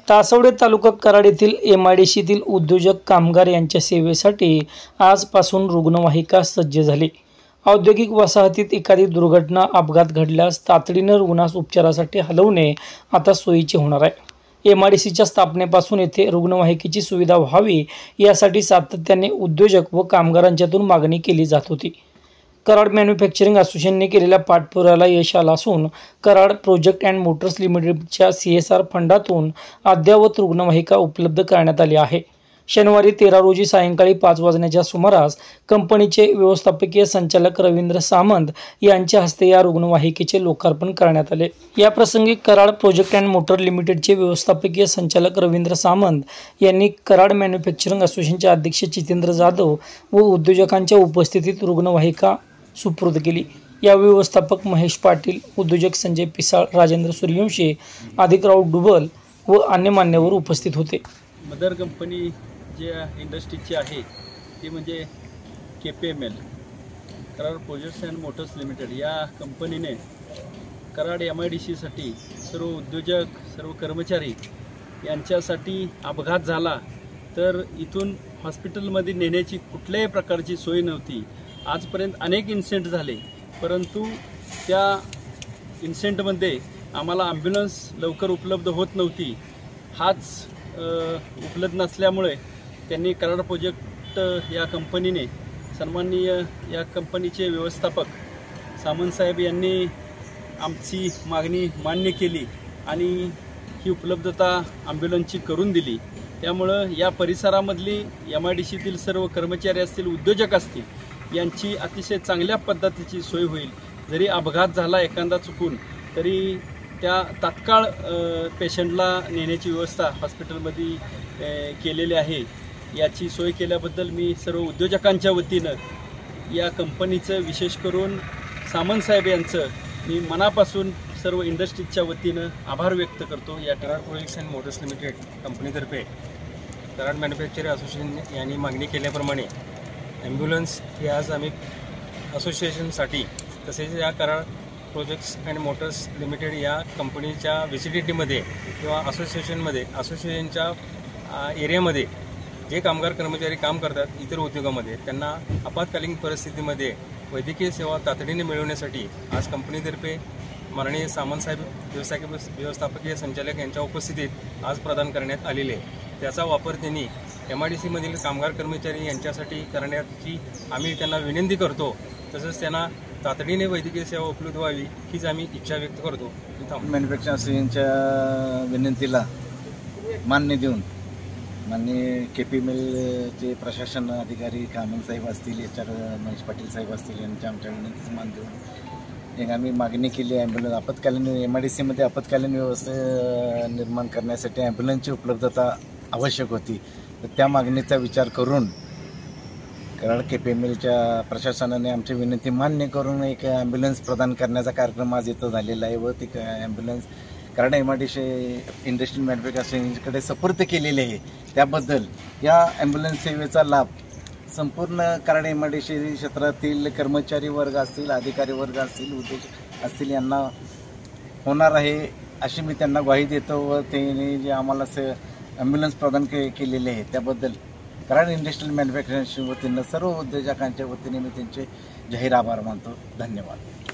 तासवडे तालुका कराड येथील एमआयडीसीतील उद्योजक कामगार यांच्या सेवेसाठी आजपासून रुग्णवाहिका सज्ज झाली। औद्योगिक वसाहतीत एखादी दुर्घटना अपघात घडल्यास तातडीने रुग्णास उपचारासाठी हलवणे आता सोयीचे होणार आहे। एमआयडीसीच्या स्थापनेपासून येथे रुग्णवाहिकेची सुविधा व्हावी यासाठी सातत्याने उद्योजक व कामगारांच्यातून मागणी केली जात होती। कराड मॅन्युफॅक्चरिंग असोसिएशनने केलेल्या पाठपुराव्याला यश आलं असून कराड प्रोजेक्ट अँड मोटर्स लिमिटेडच्या CSR फंडातून अद्ययावत रुग्णवाहिका उपलब्ध करण्यात आली आहे। शनिवारी 13 रोजी सायंकाळी 5 वाजण्याच्या सुमारास कंपनीचे व्यवस्थापकीय संचालक रवींद्र सामंत यांच्या हस्ते या रुग्णवाहिकेचे लोकार्पण करण्यात आले। या प्रसंगी कराड प्रोजेक्ट अँड मोटर लिमिटेडचे व्यवस्थापकीय संचालक रवींद्र सामंत यांनी कराड मॅन्युफॅक्चरिंग असोसिएशनचे अध्यक्ष जितेंद्र जाधव व उद्योजकांच्या उपस्थितीत रुग्णवाहिका सुपूर्द केली। या व्यवस्थापक महेश पाटील, उद्योजक संजय पिसाळ, राजेंद्र सूर्यवंशी, आदिकराव डुबल व अन्य मान्यवर उपस्थित होते। मदर कंपनी जे इंडस्ट्रीची आहे ती म्हणजे KPML Karad projects and motors limited या कंपनीने कराड MIDCसाठी सर्व उद्योजक, सर्व कर्मचारी यांच्यासाठी अपघात झाला तर इथून हॉस्पिटलमध्ये नेण्याची कुठल्याही प्रकारची सोय नव्हती। आजपर्यंत अनेक इन्सिडेंट झाले, परंतु त्या इन्सिडेंटमध्ये आम्हाला ॲम्ब्युलन्स लवकर उपलब्ध होत नव्हती। हाच उपलब्ध नसल्यामुळे त्यांनी कराड प्रोजेक्ट या कंपनीने सन्माननीय या कंपनीचे व्यवस्थापक सामंत साहेब यांनी आमची मागणी मान्य केली आणि ही उपलब्धता ॲम्ब्युलन्सची करून दिली। त्यामुळं या परिसरामधली MIDCतील सर्व कर्मचारी असतील, उद्योजक असतील यांची अतिशय चांगल्या पद्धतीची सोय होईल। जरी अपघात झाला एखादा चुकून तरी त्या तात्काळ पेशंटला नेण्याची व्यवस्था हॉस्पिटलमध्ये केलेली आहे। याची सोय केल्याबद्दल मी सर्व उद्योजकांच्या वतीनं या कंपनीचं, विशेष करून सामंत साहेब यांचं मी मनापासून सर्व इंडस्ट्रीजच्या वतीनं आभार व्यक्त करतो। या Karad projects and motors limited कंपनीतर्फे कराड मॅन्युफॅक्चरिंग असोसिएशन यांनी मागणी केल्याप्रमाणे ॲम्ब्युलन्स ही आज आम्ही असोसिएशनसाठी तसेच या Karad projects and motors limited या कंपनीच्या व्हिसिडिटीमध्ये किंवा असोसिएशनच्या एरियामध्ये जे कामगार कर्मचारी काम करतात इतर उद्योगामध्ये त्यांना आपत्कालीन परिस्थितीमध्ये वैद्यकीय सेवा तातडीने मिळवण्यासाठी आज कंपनीतर्फे माननीय सामंत साहेब व्यवस्थापकीय संचालक यांच्या उपस्थितीत आज प्रदान करण्यात आलेले आहे। त्याचा वापर त्यांनी MIDCमधील कामगार कर्मचारी यांच्यासाठी करण्याची आम्ही त्यांना विनंती करतो। तसंच त्यांना तातडीने वैद्यकीय सेवा उपलब्ध व्हावी हीच आम्ही इच्छा व्यक्त करतो। मॅन्युफॅक्चरिंग असोसिएशनच्या विनंतीला मान्य देऊन माननीय KPMLचे प्रशासन अधिकारी सामंत साहेब असतील, महेश पाटील साहेब असतील यांच्या आमच्या विनंतीचं मान देऊन एक आम्ही मागणी केली। ॲम्ब्युलन्स आपत्कालीन MIDCमध्ये आपत्कालीन व्यवस्था निर्माण करण्यासाठी ॲम्ब्युलन्सची उपलब्धता आवश्यक होती। तर त्या मागणीचा विचार करून कराड KPMLच्या प्रशासनाने आमची विनंती मान्य करून एक ॲम्ब्युलन्स प्रदान करण्याचा कार्यक्रम आज इथं झालेला आहे व ती ambulance Karad MIDC industrial manufacturing असोसिएशनकडे सुपूर्द केलेली आहे। त्याबद्दल या ॲम्ब्युलन्स सेवेचा लाभ संपूर्ण कराड MIDC क्षेत्रातील कर्मचारी वर्ग असतील, अधिकारी वर्ग असतील, उद्योजक असतील यांना होणार आहे अशी मी त्यांना ग्वाही देतो व त्यांनी जे आम्हाला ॲम्ब्युलन्स प्रदान केलेले आहे त्याबद्दल कराड इंडस्ट्रियल मॅन्युफॅक्चरिंग वतीनं सर्व उद्योजकांच्या वतीने मी त्यांचे जाहीर आभार मानतो। धन्यवाद।